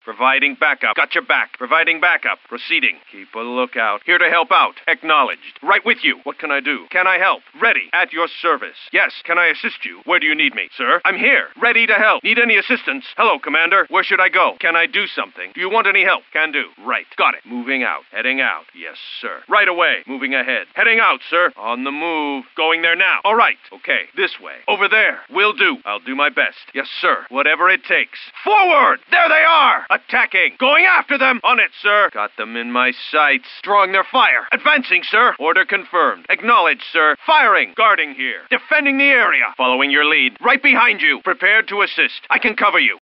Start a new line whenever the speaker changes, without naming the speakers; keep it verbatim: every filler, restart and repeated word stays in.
Providing backup. Got your back. Providing backup. Proceeding. Keep a lookout. Here to help out. Acknowledged. Right with you. What can I do? Can I help? Ready. At your service. Yes. Can I assist you? Where do you need me? Sir, I'm here. Ready to help. Need any assistance? Hello, Commander. Where should I go? Can I do something? Do you want any help? Can do. Right. Got it. Moving out. Heading out. Yes, sir. Right away. Moving ahead. Heading out, sir. On the move. Going there now. All right. Okay. This way. Over there. Will do. I'll do my best. Yes, sir. Whatever it takes. Forward! There they are! Attacking! Going after them! On it, sir! Got them in my sights. Drawing their fire. Advancing, sir! Order confirmed. Acknowledged, sir. Firing! Guarding here. Defending the area. Following your lead. Right behind you. Prepared to assist. I can cover you.